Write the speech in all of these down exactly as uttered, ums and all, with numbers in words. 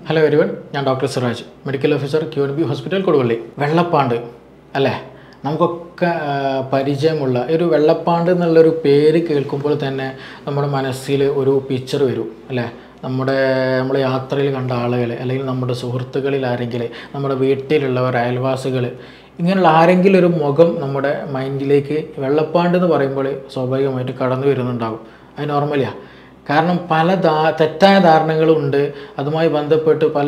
Hello everyone, ഞാൻ doctor Siraj, medical officer Q N B hospital Koduvally. വെള്ളപ്പാണ്ട് അല്ലേ, നമുക്കൊക്കെ പരിചയമുള്ള ഒരു വെള്ളപ്പാണ്ട് എന്നുള്ളൊരു പേര് കേൾക്കുമ്പോൾ തന്നെ നമ്മുടെ മനസ്സിൽ ഒരു പിക്ചർ വരും അല്ലേ. നമ്മുടെ നമ്മൾ യാത്രയിൽ കണ്ട ആളുകൾ, അല്ലെങ്കിൽ നമ്മുടെ സുഹൃത്തുക്കളിൽ ആരെങ്കിലും, നമ്മുടെ വീട്ടിലുള്ളവർ, അയൽവാസികൾ, ഇങ്ങനെയുള്ള ആരെങ്കിലും ഒരു മുഖം നമ്മുടെ മൈൻഡിലേക്ക് വെള്ളപ്പാണ്ട് എന്ന് പറയുമ്പോൾ സ്വാഭാവികമായിട്ട് കടന്നു വരുന്നുണ്ടാകും. അത് നോർമലിയാണ്. കാരണം പല ധാ തെറ്റായ ധാരണകളുണ്ട്. അതുമായി ബന്ധപ്പെട്ട് പല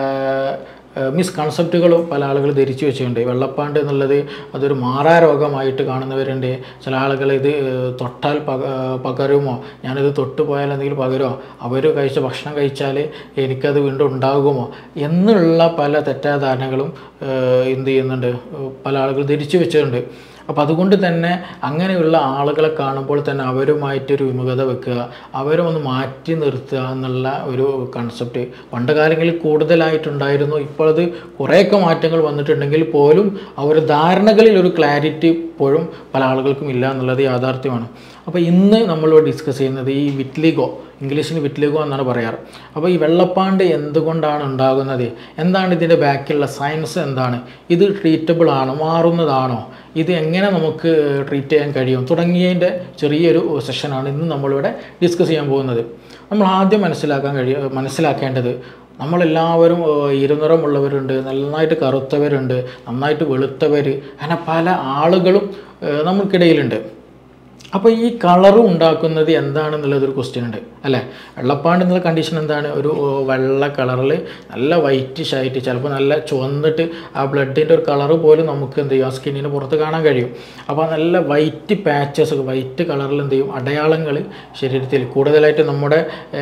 മിസ്കൺസെപ്റ്റുകളും പല ആളുകൾ ധരിച്ചു വെച്ചിട്ടുണ്ട്. വെള്ളപ്പാണ്ട് എന്നുള്ളത് അതൊരു മാറാരോഗമായിട്ട് കാണുന്നവരുണ്ട്. ചില ആളുകൾ ഇത് തൊട്ടാൽ പക പകരുമോ ഞാനിത് തൊട്ട് പോയാൽ എന്തെങ്കിലും പകരുമോ, അവർ കഴിച്ച ഭക്ഷണം കഴിച്ചാൽ എനിക്കത് വീണ്ടും ഉണ്ടാകുമോ എന്നുള്ള പല തെറ്റായ ധാരണകളും എന്ത് ചെയ്യുന്നുണ്ട്, പല ആളുകൾ ധരിച്ചു വെച്ചിട്ടുണ്ട്. അപ്പോൾ അതുകൊണ്ട് തന്നെ അങ്ങനെയുള്ള ആളുകളെ കാണുമ്പോൾ തന്നെ അവരുമായിട്ടൊരു വിമുഖത വെക്കുക, അവരെ ഒന്ന് മാറ്റി നിർത്തുക എന്നുള്ള ഒരു കൺസെപ്റ്റ് പണ്ട് കാലങ്ങളിൽ കൂടുതലായിട്ടുണ്ടായിരുന്നു. ഇപ്പോൾ അത് കുറേയൊക്കെ മാറ്റങ്ങൾ വന്നിട്ടുണ്ടെങ്കിൽ പോലും അവർ ധാരണകളിൽ ഒരു ക്ലാരിറ്റി ഇപ്പോഴും പല ആളുകൾക്കും ഇല്ല എന്നുള്ളത് യാഥാർത്ഥ്യമാണ്. അപ്പോൾ ഇന്ന് നമ്മൾ ഡിസ്കസ് ചെയ്യുന്നത് ഈ വിറ്റ്ലിഗോ, ഇംഗ്ലീഷിന് വിറ്റ്ലിഗോ എന്നാണ് പറയാറ്. അപ്പോൾ ഈ വെള്ളപ്പാണ്ട് എന്തുകൊണ്ടാണ് ഉണ്ടാകുന്നത്, എന്താണ് ഇതിൻ്റെ ബാക്കിലുള്ള സയൻസ്, എന്താണ് ഇത്, ട്രീറ്റബിൾ ആണോ, മാറുന്നതാണോ, ഇത് എങ്ങനെ നമുക്ക് ട്രീറ്റ് ചെയ്യാൻ കഴിയും തുടങ്ങിയതിൻ്റെ ചെറിയൊരു സെഷനാണ് ഇന്ന് നമ്മളിവിടെ ഡിസ്കസ് ചെയ്യാൻ പോകുന്നത്. നമ്മൾ ആദ്യം മനസ്സിലാക്കാൻ കഴിയ മനസ്സിലാക്കേണ്ടത് നമ്മളെല്ലാവരും ഇരുനിറമുള്ളവരുണ്ട്, നന്നായിട്ട് കറുത്തവരുണ്ട്, നന്നായിട്ട് വെളുത്തവർ, അങ്ങനെ പല ആളുകളും നമുക്കിടയിലുണ്ട്. അപ്പോൾ ഈ കളറ് ഉണ്ടാക്കുന്നത് എന്താണെന്നുള്ളതൊരു ക്വസ്റ്റ്യൻ ഉണ്ട് അല്ലേ. വെള്ളപ്പാണ്ട് എന്നുള്ള കണ്ടീഷൻ എന്താണ്, ഒരു വെള്ള കളറിൽ നല്ല വൈറ്റിഷ് ആയിട്ട്, ചിലപ്പോൾ നല്ല ചുവന്നിട്ട് ആ ബ്ലഡിൻ്റെ ഒരു കളറ് പോലും നമുക്ക് എന്ത് ചെയ്യും, ആ സ്കിന്നിന് പുറത്ത് കാണാൻ കഴിയും. അപ്പോൾ നല്ല വൈറ്റ് പാച്ചസ്, വൈറ്റ് കളറിൽ എന്ത് ചെയ്യും, അടയാളങ്ങൾ ശരീരത്തിൽ കൂടുതലായിട്ട് നമ്മുടെ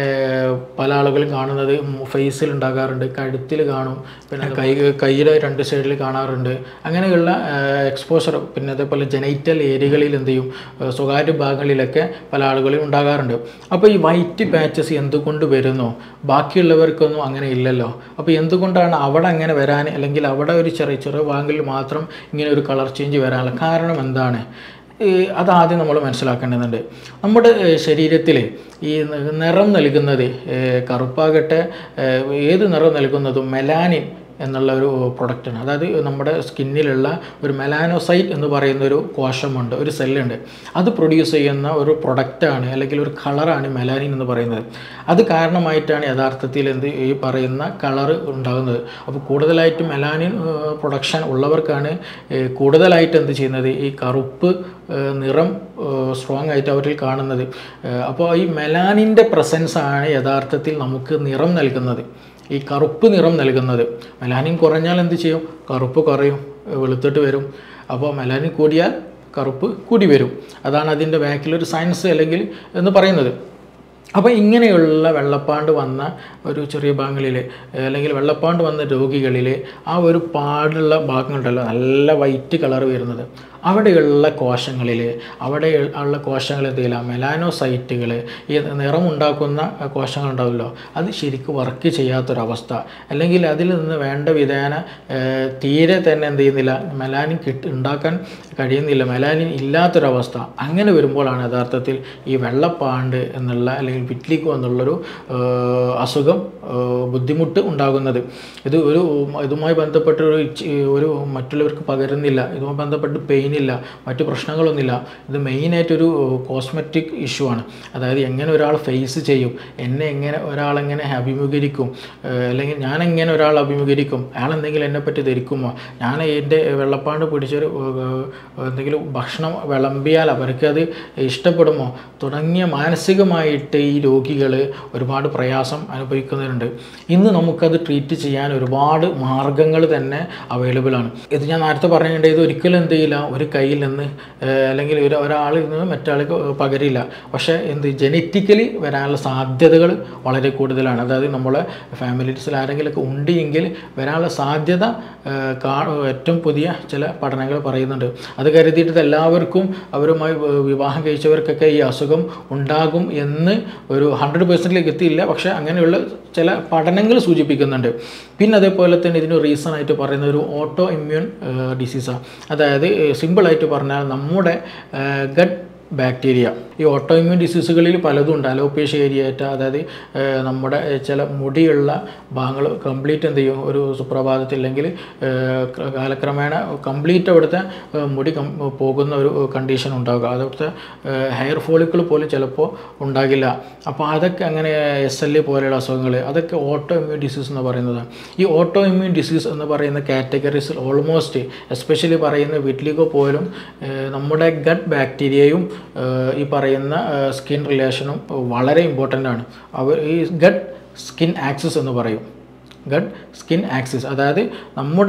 പല ആളുകളും കാണുന്നത് ഫേസിൽ ഉണ്ടാകാറുണ്ട്, കഴുത്തിൽ കാണും, പിന്നെ കൈ കൈയുടെ രണ്ട് സൈഡിൽ കാണാറുണ്ട്. അങ്ങനെയുള്ള എക്സ്പോഷർ, പിന്നെ അതേപോലെ ജെനൈറ്റൽ ഏരിയകളിൽ എന്ത് ചെയ്യും, സ്വകാര്യ ഭാഗങ്ങളിലൊക്കെ പല ആളുകളും ഉണ്ടാകാറുണ്ട്. അപ്പോൾ ഈ വൈറ്റ് പാച്ചസ് എന്തുകൊണ്ട് വരുന്നു, ബാക്കിയുള്ളവർക്കൊന്നും അങ്ങനെ ഇല്ലല്ലോ. അപ്പോൾ എന്തുകൊണ്ടാണ് അവിടെ അങ്ങനെ വരാൻ, അല്ലെങ്കിൽ അവിടെ ഒരു ചെറിയ ചെറിയ ഭാഗങ്ങളിൽ മാത്രം ഇങ്ങനെ ഒരു കളർ ചേഞ്ച് വരാനുള്ള കാരണം എന്താണ്, അതാദ്യം നമ്മൾ മനസ്സിലാക്കേണ്ടതുണ്ട്. നമ്മുടെ ശരീരത്തിൽ ഈ നിറം നൽകുന്നത്, കറുപ്പാകട്ടെ ഏത് നിറം നൽകുന്നതും മെലാനിൻ എന്നുള്ള ഒരു പ്രൊഡക്റ്റാണ്. അതായത് നമ്മുടെ സ്കിന്നിലുള്ള ഒരു മെലാനോസൈറ്റ് എന്ന് പറയുന്ന ഒരു കോശമുണ്ട്, ഒരു സെല്ലുണ്ട്. അത് പ്രൊഡ്യൂസ് ചെയ്യുന്ന ഒരു പ്രൊഡക്റ്റാണ്, അല്ലെങ്കിൽ ഒരു കളറാണ് മെലാനിൻ എന്ന് പറയുന്നത്. അത് കാരണമായിട്ടാണ് യഥാർത്ഥത്തിൽ എന്ത് ഈ പറയുന്ന കളറ് ഉണ്ടാകുന്നത്. അപ്പോൾ കൂടുതലായിട്ട് മെലാനിൻ പ്രൊഡക്ഷൻ ഉള്ളവർക്കാണ് കൂടുതലായിട്ട് എന്ത് ചെയ്യുന്നത്, ഈ കറുപ്പ് നിറം സ്ട്രോങ് ആയിട്ട് അവരിൽ കാണുന്നത്. അപ്പോൾ ഈ മെലാനിൻ്റെ പ്രസൻസ് ആണ് യഥാർത്ഥത്തിൽ നമുക്ക് നിറം നൽകുന്നത്, ഈ കറുപ്പ് നിറം നൽകുന്നത്. മെലാനിൻ കുറഞ്ഞാൽ എന്ത് ചെയ്യും, കറുപ്പ് കുറയും, വെളുത്തിട്ട് വരും. അപ്പോൾ മെലാനിൻ കൂടിയാൽ കറുപ്പ് കൂടി വരും. അതാണ് അതിൻ്റെ ബാക്കിലൊരു സയൻസ് അല്ലെങ്കിൽ എന്ന് പറയുന്നത്. അപ്പോൾ ഇങ്ങനെയുള്ള വെള്ളപ്പാണ്ട് വന്ന ഒരു ചെറിയ ഭാഗങ്ങളിൽ, അല്ലെങ്കിൽ വെള്ളപ്പാണ്ട് വന്ന രോഗികളിൽ ആ ഒരു പാടുള്ള ഭാഗങ്ങളുണ്ടല്ലോ, നല്ല വൈറ്റ് കളർ വരുന്നത്, അവിടെയുള്ള കോശങ്ങളിൽ, അവിടെ ഉള്ള കോശങ്ങൾ എന്തെങ്കിലും മെലാനോസൈറ്റുകൾ, ഈ നിറമുണ്ടാക്കുന്ന കോശങ്ങളുണ്ടാവുമല്ലോ, അത് ശരിക്കും വർക്ക് ചെയ്യാത്തൊരവസ്ഥ, അല്ലെങ്കിൽ അതിൽ നിന്ന് വേണ്ട വിധേന തീരെ തന്നെ എന്ത് ചെയ്യുന്നില്ല, മെലാനിൻ കിട്ട് ഉണ്ടാക്കാൻ കഴിയുന്നില്ല, മെലാനിൻ ഇല്ലാത്തൊരവസ്ഥ. അങ്ങനെ വരുമ്പോഴാണ് യഥാർത്ഥത്തിൽ ഈ വെള്ളപ്പാണ്ട് എന്നുള്ള, അല്ലെങ്കിൽ വിറ്റ്ലിഗോ എന്നുള്ളൊരു അസുഖം, ബുദ്ധിമുട്ട് ഉണ്ടാകുന്നത്. ഇത് ഒരു ഇതുമായി ബന്ധപ്പെട്ടൊരു ഒരു മറ്റുള്ളവർക്ക് പകരുന്നില്ല, ഇതുമായി ബന്ധപ്പെട്ട് പെയിൻ ഇല്ല, മറ്റു പ്രശ്നങ്ങളൊന്നുമില്ല. ഇത് മെയിനായിട്ടൊരു കോസ്മെറ്റിക് ഇഷ്യൂ ആണ്. അതായത് എങ്ങനെ ഒരാൾ ഫേസ് ചെയ്യും, എന്നെ എങ്ങനെ ഒരാളെങ്ങനെ അഭിമുഖീകരിക്കും, അല്ലെങ്കിൽ ഞാൻ എങ്ങനെ ഒരാൾ അഭിമുഖീകരിക്കും, അയാൾ എന്തെങ്കിലും എന്നെപ്പറ്റി ധരിക്കുമോ, ഞാൻ എൻ്റെ വെള്ളപ്പാണ്ട് പിടിച്ചൊരു എന്തെങ്കിലും ഭക്ഷണം വിളമ്പിയാൽ അവർക്കത് ഇഷ്ടപ്പെടുമോ, തുടങ്ങിയ മാനസികമായിട്ട് ഈ രോഗികൾ ഒരുപാട് പ്രയാസം അനുഭവിക്കുന്നവരുണ്ട്. ഇന്ന് നമുക്കത് ട്രീറ്റ് ചെയ്യാൻ ഒരുപാട് മാർഗങ്ങൾ തന്നെ അവൈലബിൾ ആണ്. ഇത് ഞാൻ നേരത്തെ പറഞ്ഞിട്ടുണ്ട്, ഇത് ഒരിക്കലും എന്ത് ചെയ്യില്ല, ഒരു കയ്യിൽ നിന്ന് അല്ലെങ്കിൽ ഒരു ഒരാളിൽ നിന്ന് മറ്റാൾക്ക് പകരില്ല. പക്ഷേ എന്ത് ജനറ്റിക്കലി വരാനുള്ള സാധ്യതകൾ വളരെ കൂടുതലാണ്. അതായത് നമ്മളെ ഫാമിലീസിൽ ആരെങ്കിലുമൊക്കെ ഉണ്ടെങ്കിൽ വരാനുള്ള സാധ്യത ഏറ്റവും പുതിയ ചില പഠനങ്ങൾ പറയുന്നുണ്ട്. അത് കരുതിയിട്ട് എല്ലാവർക്കും അവരുമായി വിവാഹം കഴിച്ചവർക്കൊക്കെ ഈ അസുഖം ഉണ്ടാകും എന്ന് ഒരു ഹൺഡ്രഡ് പേഴ്സൻറ്റിലേക്ക് എത്തിയില്ല. പക്ഷേ അങ്ങനെയുള്ള ചില പഠനങ്ങൾ സൂചിപ്പിക്കുന്നുണ്ട്. പിന്നെ അതേപോലെ തന്നെ ഇതിന് റീസൺ ആയിട്ട് പറയുന്ന ഒരു ഓട്ടോ ഇമ്മ്യൂൺ ഡിസീസാണ്. അതായത് സിമ്പിളായിട്ട് പറഞ്ഞാൽ നമ്മുടെ ഗട്ട് ബാക്ടീരിയ ഈ ഓട്ടോ ഇമ്മ്യൂൺ ഡിസീസുകളിൽ പലതും ഉണ്ട്. അലോപേഷ്യ ഏരിയേറ്റ, അതായത് നമ്മുടെ ചില മുടിയുള്ള ഭാഗങ്ങൾ കംപ്ലീറ്റ് എന്ത് ചെയ്യും, ഒരു സുപ്രഭാതത്തിൽ അല്ലെങ്കിൽ കാലക്രമേണ കംപ്ലീറ്റ് അവിടുത്തെ മുടി പോകുന്ന ഒരു കണ്ടീഷൻ ഉണ്ടാകുക. അവിടുത്തെ ഹെയർ ഫോളിക്കിൾ പോലും ചിലപ്പോൾ ഉണ്ടാകില്ല. അപ്പോൾ അതൊക്കെ അങ്ങനെ എസ് എൽ എ പോലെയുള്ള അസുഖങ്ങൾ, അതൊക്കെ ഓട്ടോ ഇമ്മ്യൂൺ ഡിസീസ് എന്ന് പറയുന്നത്. ഈ ഓട്ടോ ഇമ്മ്യൂൺ ഡിസീസ് എന്ന് പറയുന്ന കാറ്റഗറീസിൽ ഓൾമോസ്റ്റ് എസ്പെഷ്യലി പറയുന്ന വിറ്റ്ലിഗോ പോലും നമ്മുടെ ഗട്ട് ബാക്ടീരിയയും ഈ പറയുന്ന സ്കിൻ റിലേഷനും വളരെ ഇമ്പോർട്ടൻ്റ് ആണ്. അവർ ഈ ഗട്ട് സ്കിൻ ആക്സിസ് എന്ന് പറയും. ഗട്ട് സ്കിൻ ആക്സിസ് അതായത് നമ്മുടെ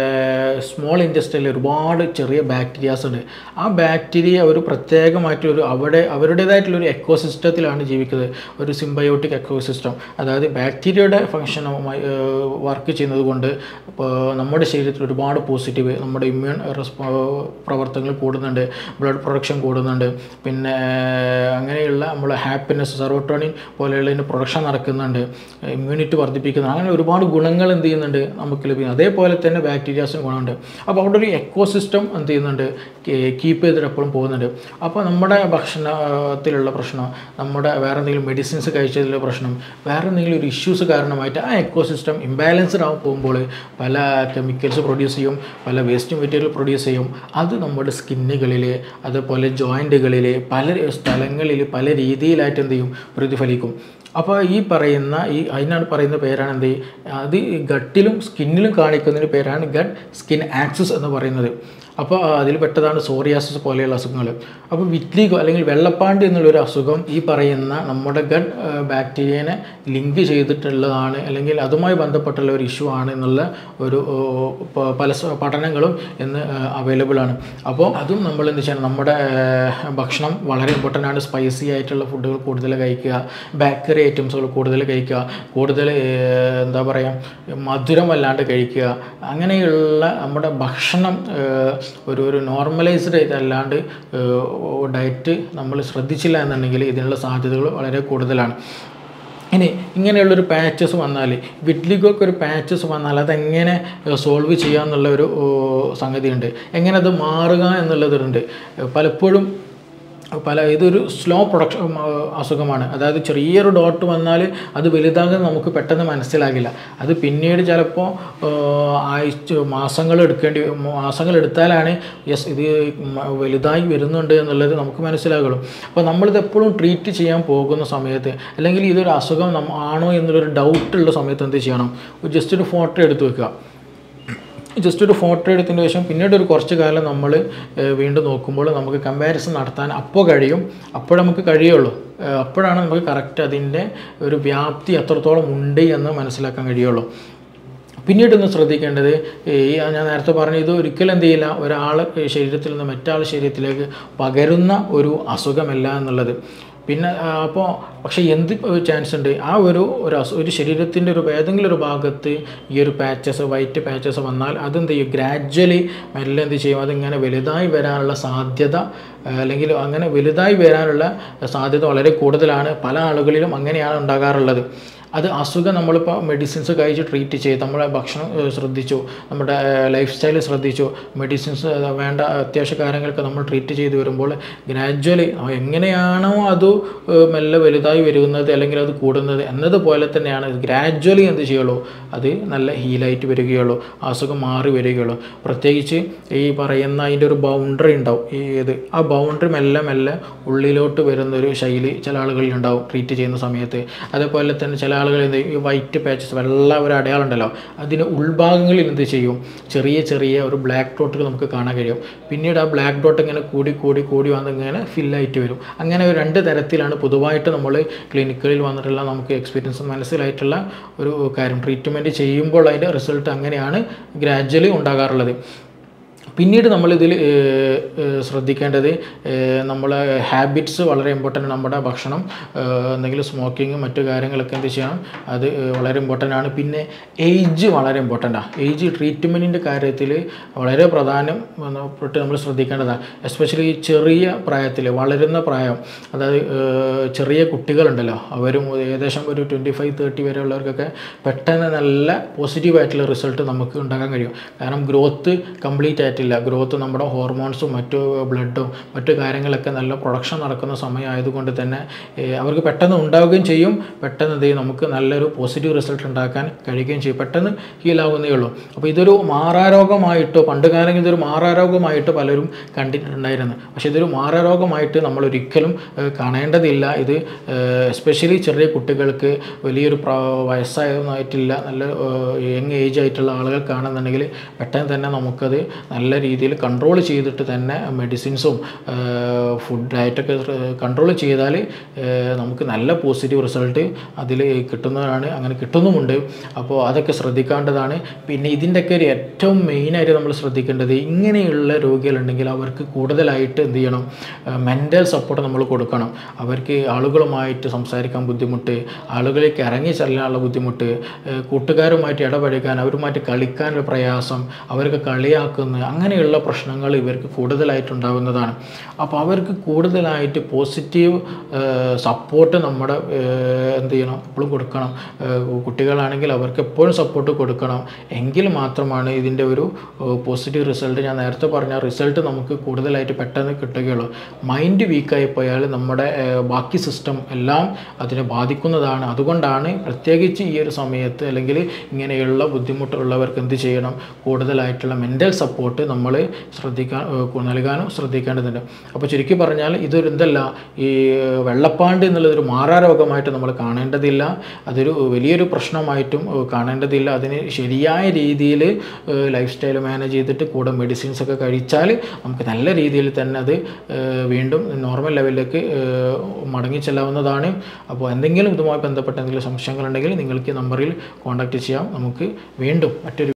സ്മോൾ ഇൻറ്റസ്റ്റൈനിൽ ഒരുപാട് ചെറിയ ബാക്ടീരിയാസ് ഉണ്ട്. ആ ബാക്ടീരിയ ഒരു പ്രത്യേകമായിട്ടൊരു അവിടെ അവരുടേതായിട്ടുള്ളൊരു എക്കോസിസ്റ്റത്തിലാണ് ജീവിക്കുന്നത്, ഒരു സിംബയോട്ടിക് എക്കോസിസ്റ്റം. അതായത് ബാക്ടീരിയയുടെ ഫങ്ഷനുമായി വർക്ക് ചെയ്യുന്നത് കൊണ്ട് നമ്മുടെ ശരീരത്തിൽ ഒരുപാട് പോസിറ്റീവ്, നമ്മുടെ ഇമ്മ്യൂൺ റെസ്പോ പ്രവർത്തനങ്ങൾ കൂടുന്നുണ്ട്, ബ്ലഡ് പ്രൊഡക്ഷൻ കൂടുന്നുണ്ട്, പിന്നെ അങ്ങനെയുള്ള നമ്മുടെ ഹാപ്പിനെസ്, സെറോട്ടോണിൻ പോലെയുള്ളതിൻ്റെ പ്രൊഡക്ഷൻ നടക്കുന്നുണ്ട്, ഇമ്മ്യൂണിറ്റി വർദ്ധിപ്പിക്കുന്നത്, അങ്ങനെ ഒരുപാട് ഗുണങ്ങൾ എന്ത് ചെയ്യുന്നുണ്ട് നമുക്ക് ലഭിക്കും. അതേപോലെ തന്നെ ബാക്ടീരിയാസിന് ഗുണമുണ്ട്. അപ്പോൾ അവിടെ ഒരു എക്കോസിസ്റ്റം എന്ത് ചെയ്യുന്നുണ്ട്, കീപ്പ് ചെയ്തിട്ട് എപ്പോഴും പോകുന്നുണ്ട്. അപ്പോൾ നമ്മുടെ ഭക്ഷണത്തിലുള്ള പ്രശ്നം, നമ്മുടെ വേറെ എന്തെങ്കിലും മെഡിസിൻസ് കഴിച്ചതിലുള്ള പ്രശ്നം, വേറെ എന്തെങ്കിലും ഒരു ഇഷ്യൂസ് കാരണമായിട്ട് ആ എക്കോസിസ്റ്റം ഇംബാലൻസ്ഡ് ആവും പോകുമ്പോൾ പല കെമിക്കൽസ് പ്രൊഡ്യൂസ് ചെയ്യും, പല വേസ്റ്റ് മെറ്റീരിയൽ പ്രൊഡ്യൂസ് ചെയ്യും. അത് നമ്മുടെ സ്കിന്നുകളിൽ, അതുപോലെ ജോയിൻറ്റുകളിൽ, പല സ്ഥലങ്ങളിൽ പല രീതിയിലായിട്ട് എന്ത് ചെയ്യും, പ്രതിഫലിക്കും. അപ്പോൾ ഈ പറയുന്ന ഈ അതിനാണ് പറയുന്ന പേരാണ് എന്ത്, അത് ഗട്ടിലും സ്കിന്നിലും കാണിക്കുന്നതിന് പേരാണ് ഗട്ട് സ്കിൻ ആക്സിസ് എന്ന് പറയുന്നത്. അപ്പോൾ അതിൽ പെട്ടതാണ് സോറിയാസിസ് പോലെയുള്ള അസുഖങ്ങൾ. അപ്പോൾ വിറ്റ്ലിഗോ അല്ലെങ്കിൽ വെള്ളപ്പാണ്ട് എന്നുള്ളൊരു അസുഖം ഈ പറയുന്ന നമ്മുടെ ഗട്ട് ബാക്ടീരിയനെ ലിങ്ക് ചെയ്തിട്ടുള്ളതാണ്, അല്ലെങ്കിൽ അതുമായി ബന്ധപ്പെട്ടുള്ള ഒരു ഇഷ്യൂ ആണ് എന്നുള്ള ഒരു പല പഠനങ്ങളും ഇന്ന് അവൈലബിൾ ആണ്. അപ്പോൾ അതും നമ്മൾ എന്ത് ചെയ്യണം, നമ്മുടെ ഭക്ഷണം വളരെ ഇമ്പോർട്ടൻ്റ് ആണ്. സ്പൈസി ആയിട്ടുള്ള ഫുഡുകൾ കൂടുതൽ കഴിക്കുക, ബേക്കറി ഐറ്റംസുകൾ കൂടുതൽ കഴിക്കുക, കൂടുതൽ എന്താ പറയുക മധുരം വല്ലാണ്ട് കഴിക്കുക. അങ്ങനെയുള്ള നമ്മുടെ ഭക്ഷണം ഒരു ഒരു നോർമലൈസ്ഡ് ഇതല്ലാണ്ട് ഡയറ്റ് നമ്മൾ ശ്രദ്ധിച്ചില്ല എന്നുണ്ടെങ്കിൽ ഇതിനുള്ള സാധ്യതകൾ വളരെ കൂടുതലാണ്. ഇനി ഇങ്ങനെയുള്ളൊരു പാച്ചസ് വന്നാൽ, വിറ്റ്ലിഗോക്ക് ഒരു പാച്ചസ് വന്നാൽ അതെങ്ങനെ സോൾവ് ചെയ്യുക എന്നുള്ള ഒരു സംഗതിയുണ്ട്, എങ്ങനെ അത് മാറുക എന്നുള്ളതുണ്ട്. പലപ്പോഴും പല ഇതൊരു സ്ലോ പ്രൊഡക്ഷൻ അസുഖമാണ്. അതായത് ചെറിയൊരു ഡോട്ട് വന്നാൽ അത് വലുതാകുന്നത് നമുക്ക് പെട്ടെന്ന് മനസ്സിലാകില്ല. അത് പിന്നീട് ചിലപ്പോൾ ആഴ്ച മാസങ്ങൾ എടുക്കേണ്ടി മാസങ്ങൾ എടുത്താലാണ് യെസ് ഇത് വലുതായി വരുന്നുണ്ട് എന്നുള്ളത് നമുക്ക് മനസ്സിലാകുള്ളൂ. അപ്പോൾ നമ്മളിത് എപ്പോഴും ട്രീറ്റ് ചെയ്യാൻ പോകുന്ന സമയത്ത്, അല്ലെങ്കിൽ ഇതൊരു അസുഖം ആണോ എന്നുള്ളൊരു ഡൗട്ടുള്ള സമയത്ത് എന്ത് ചെയ്യണം, ജസ്റ്റ് ഒരു ഫോട്ടോ എടുത്ത് വെക്കുക. ജസ്റ്റ് ഒരു ഫോട്ടോ എടുത്തതിന് ശേഷം പിന്നീട് ഒരു കുറച്ച് കാലം നമ്മൾ വീണ്ടും നോക്കുമ്പോൾ നമുക്ക് കമ്പാരിസൺ നടത്താൻ അപ്പോൾ കഴിയും. അപ്പോൾ നമുക്ക് കഴിയുള്ളൂ. അപ്പോഴാണ് നമുക്ക് കറക്റ്റ് അതിൻ്റെ ഒരു വ്യാപ്തി എത്രത്തോളം ഉണ്ട് എന്ന് മനസ്സിലാക്കാൻ കഴിയുള്ളൂ. പിന്നീടൊന്ന് ശ്രദ്ധിക്കേണ്ടത്, ഈ ഞാൻ നേരത്തെ പറഞ്ഞു, ഇത് ഒരിക്കലും എന്ത് ചെയ്യില്ല, ഒരാൾ ശരീരത്തിൽ നിന്ന് മറ്റാൾ ശരീരത്തിലേക്ക് പകരുന്ന ഒരു അസുഖമല്ല എന്നുള്ളത്. പിന്നെ അപ്പോൾ പക്ഷേ എന്ത് ചാൻസ് ഉണ്ട്, ആ ഒരു ഒരു ഒരു ശരീരത്തിൻ്റെ ഒരു ഏതെങ്കിലും ഒരു ഭാഗത്ത് ഈ ഒരു പാച്ചസ്, വൈറ്റ് പാച്ചസ് വന്നാൽ അതെന്ത് ചെയ്യും, ഗ്രാജ്വലി മെല്ലെ എന്ത് ചെയ്യും, അതിങ്ങനെ വലുതായി വരാനുള്ള സാധ്യത, അല്ലെങ്കിൽ അങ്ങനെ വലുതായി വരാനുള്ള സാധ്യത വളരെ കൂടുതലാണ്. പല ആളുകളിലും അങ്ങനെയാണ് ഉണ്ടാകാറുള്ളത്. അത് അസുഖം നമ്മളിപ്പോൾ മെഡിസിൻസ് കഴിച്ച് ട്രീറ്റ് ചെയ്ത് നമ്മളെ ഭക്ഷണം ശ്രദ്ധിച്ചു, നമ്മുടെ ലൈഫ് സ്റ്റൈൽ ശ്രദ്ധിച്ചു, മെഡിസിൻസ് വേണ്ട അത്യാവശ്യ കാര്യങ്ങൾക്ക് നമ്മൾ ട്രീറ്റ് ചെയ്ത് വരുമ്പോൾ ഗ്രാജ്വലി എങ്ങനെയാണോ അത് മെല്ലെ വലുതായി വരുന്നത് അല്ലെങ്കിൽ അത് കൂടുന്നത് എന്നതുപോലെ തന്നെയാണ് ഗ്രാജ്വലി എന്ത് ചെയ്യുള്ളൂ, അത് നല്ല ഹീലായിട്ട് വരികയുള്ളൂ, അസുഖം മാറി വരികയുള്ളൂ. പ്രത്യേകിച്ച് ഈ പറയുന്ന അതിൻ്റെ ഒരു ബൗണ്ടറി ഉണ്ടാവും, ഈ ഇത് ആ ബൗണ്ടറി മെല്ലെ മെല്ലെ ഉള്ളിലോട്ട് വരുന്നൊരു ശൈലി ചില ആളുകളിൽ ഉണ്ടാവും ട്രീറ്റ് ചെയ്യുന്ന സമയത്ത്. അതേപോലെ തന്നെ ചില ആളുകൾ എന്ത് ഈ വൈറ്റ് പാച്ചസ്, വെള്ള ഒരു അടയാളം ഉണ്ടല്ലോ, അതിൻ്റെ ഉൾഭാഗങ്ങളിൽ എന്ത് ചെയ്യും, ചെറിയ ചെറിയ ഒരു ബ്ലാക്ക് ഡോട്ടുകൾ നമുക്ക് കാണാൻ കഴിയും. പിന്നീട് ആ ബ്ലാക്ക് ഡോട്ട് ഇങ്ങനെ കൂടി കൂടി കൂടി വന്ന് ഇങ്ങനെ ഫില്ലായിട്ട് വരും. അങ്ങനെ ഒരു രണ്ട് തരത്തിലാണ് പൊതുവായിട്ട് നമ്മൾ ക്ലിനിക്കുകളിൽ വന്നിട്ടുള്ള നമുക്ക് എക്സ്പീരിയൻസ് മനസ്സിലായിട്ടുള്ള ഒരു കാര്യം. ട്രീറ്റ്മെൻറ്റ് ചെയ്യുമ്പോൾ അതിൻ്റെ റിസൾട്ട് അങ്ങനെയാണ് ഗ്രാജ്വലി ഉണ്ടാകാറുള്ളത്. പിന്നീട് നമ്മളിതിൽ ശ്രദ്ധിക്കേണ്ടത് നമ്മളെ ഹാബിറ്റ്സ് വളരെ ഇമ്പോർട്ടൻ്റ്. നമ്മുടെ ഭക്ഷണം, എന്തെങ്കിലും സ്മോക്കിങ് മറ്റു കാര്യങ്ങളൊക്കെ എന്ത് ചെയ്യണം, അത് വളരെ ഇമ്പോർട്ടൻ്റ് ആണ്. പിന്നെ ഏജ് വളരെ ഇമ്പോർട്ടൻ്റാണ്. ഏജ് ട്രീറ്റ്മെൻറ്റിൻ്റെ കാര്യത്തിൽ വളരെ പ്രധാനപ്പെട്ട് നമ്മൾ ശ്രദ്ധിക്കേണ്ടതാണ്. എസ്പെഷ്യലി ചെറിയ പ്രായത്തിൽ, വളരുന്ന പ്രായം, അതായത് ചെറിയ കുട്ടികളുണ്ടല്ലോ, അവരും ഏകദേശം ഒരു ട്വൻറ്റി ഫൈവ് തേർട്ടി വരെയുള്ളവർക്കൊക്കെ പെട്ടെന്ന് നല്ല പോസിറ്റീവായിട്ടുള്ള റിസൾട്ട് നമുക്ക് ഉണ്ടാക്കാൻ കഴിയും. കാരണം ഗ്രോത്ത് കംപ്ലീറ്റ് ആയിട്ട് ആയിട്ടില്ല. ഗ്രോത്ത് നമ്മുടെ ഹോർമോൺസും മറ്റു ബ്ലഡും മറ്റു കാര്യങ്ങളൊക്കെ നല്ല പ്രൊഡക്ഷൻ നടക്കുന്ന സമയമായതുകൊണ്ട് തന്നെ അവർക്ക് പെട്ടെന്ന് ഉണ്ടാവുകയും ചെയ്യും. പെട്ടെന്ന് എന്ത് ചെയ്യും, നമുക്ക് നല്ലൊരു പോസിറ്റീവ് റിസൾട്ട് ഉണ്ടാക്കാൻ കഴിയുകയും ചെയ്യും. പെട്ടെന്ന് ഹീലാവുന്നേ ഉള്ളൂ. അപ്പോൾ ഇതൊരു മാറാരോഗമായിട്ടോ പണ്ട് കാലങ്ങളിൽ ഇതൊരു മാറാരോഗമായിട്ട് പലരും കണ്ടിട്ടുണ്ടായിരുന്നു. പക്ഷേ ഇതൊരു മാറാരോഗമായിട്ട് നമ്മൾ ഒരിക്കലും കാണേണ്ടതില്ല. ഇത് എസ്പെഷ്യലി ചെറിയ കുട്ടികൾക്ക്, വലിയൊരു വയസ്സായതായിട്ടില്ല, നല്ല യങ് ഏജ് ആയിട്ടുള്ള ആളുകൾക്കാണെന്നുണ്ടെങ്കിൽ പെട്ടെന്ന് തന്നെ നമുക്കത് നല്ല രീതിയിൽ കൺട്രോൾ ചെയ്തിട്ട് തന്നെ മെഡിസിൻസും ഫുഡ് ഡയറ്റൊക്കെ കൺട്രോൾ ചെയ്താൽ നമുക്ക് നല്ല പോസിറ്റീവ് റിസൾട്ട് അതിൽ കിട്ടുന്നതാണ്. അങ്ങനെ കിട്ടുന്നുമുണ്ട്. അപ്പോൾ അതൊക്കെ ശ്രദ്ധിക്കേണ്ടതാണ്. പിന്നെ ഇതിൻ്റെയൊക്കെ ഒരു ഏറ്റവും മെയിനായിട്ട് നമ്മൾ ശ്രദ്ധിക്കേണ്ടത്, ഇങ്ങനെയുള്ള രോഗികളുണ്ടെങ്കിൽ അവർക്ക് കൂടുതലായിട്ട് എന്ത് ചെയ്യണം, മെൻ്റൽ സപ്പോർട്ട് നമ്മൾ കൊടുക്കണം. അവർക്ക് ആളുകളുമായിട്ട് സംസാരിക്കാൻ ബുദ്ധിമുട്ട്, ആളുകളിലേക്ക് ഇറങ്ങി ചെല്ലാനുള്ള ബുദ്ധിമുട്ട്, കൂട്ടുകാരുമായിട്ട് ഇടപഴകാൻ, അവരുമായിട്ട് കളിക്കാനുള്ള പ്രയാസം, അവർക്ക് കളിയാക്കുന്ന അങ്ങനെയുള്ള പ്രശ്നങ്ങൾ ഇവർക്ക് കൂടുതലായിട്ടുണ്ടാകുന്നതാണ്. അപ്പോൾ അവർക്ക് കൂടുതലായിട്ട് പോസിറ്റീവ് സപ്പോർട്ട് നമ്മുടെ എന്ത് ചെയ്യണം, എപ്പോഴും കൊടുക്കണം. കുട്ടികളാണെങ്കിൽ അവർക്ക് എപ്പോഴും സപ്പോർട്ട് കൊടുക്കണം. എങ്കിൽ മാത്രമാണ് ഇതിൻ്റെ ഒരു പോസിറ്റീവ് റിസൾട്ട്, ഞാൻ നേരത്തെ പറഞ്ഞ റിസൾട്ട് നമുക്ക് കൂടുതലായിട്ട് പെട്ടെന്ന് കിട്ടുകയുള്ളൂ. മൈൻഡ് വീക്കായി പോയാൽ നമ്മുടെ ബാക്കി സിസ്റ്റം എല്ലാം അതിനെ ബാധിക്കുന്നതാണ്. അതുകൊണ്ടാണ് പ്രത്യേകിച്ച് ഈ ഒരു സമയത്ത് അല്ലെങ്കിൽ ഇങ്ങനെയുള്ള ബുദ്ധിമുട്ടുള്ളവർക്ക് എന്ത് ചെയ്യണം, കൂടുതലായിട്ടുള്ള മെൻ്റൽ സപ്പോർട്ട് നമ്മൾ ശ്രദ്ധിക്കാൻ നൽകാനും ശ്രദ്ധിക്കേണ്ടതുണ്ട്. അപ്പോൾ ചുരുക്കി പറഞ്ഞാൽ ഇതൊരു എന്തല്ല, ഈ വെള്ളപ്പാണ്ട് എന്നുള്ളതൊരു മാറാരോഗമായിട്ട് നമ്മൾ കാണേണ്ടതില്ല. അതൊരു വലിയൊരു പ്രശ്നമായിട്ടും കാണേണ്ടതില്ല. അതിന് ശരിയായ രീതിയിൽ ലൈഫ് സ്റ്റൈൽ മാനേജ് ചെയ്തിട്ട് കൂടെ മെഡിസിൻസ് ഒക്കെ കഴിച്ചാൽ നമുക്ക് നല്ല രീതിയിൽ തന്നെ അത് വീണ്ടും നോർമൽ ലെവലിലേക്ക് മടങ്ങി ചെല്ലാവുന്നതാണ്. അപ്പോൾ എന്തെങ്കിലും ഇതുമായി ബന്ധപ്പെട്ട എന്തെങ്കിലും സംശയങ്ങളുണ്ടെങ്കിൽ നിങ്ങൾക്ക് ഈ നമ്പറിൽ കോൺടാക്റ്റ് ചെയ്യാം. നമുക്ക് വീണ്ടും മറ്റൊരു